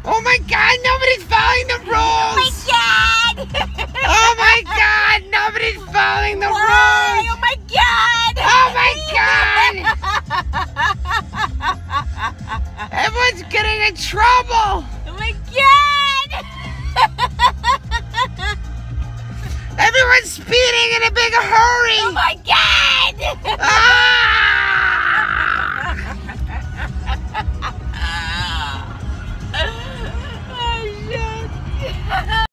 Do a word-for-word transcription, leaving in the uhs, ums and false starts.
Oh my God, nobody's following the rules! Oh my God! Oh my God, nobody's following the Why? rules! Oh my God! Oh my God! Everyone's getting in trouble! Oh my God! Everyone's speeding in a big hurry! Oh my God! Ah!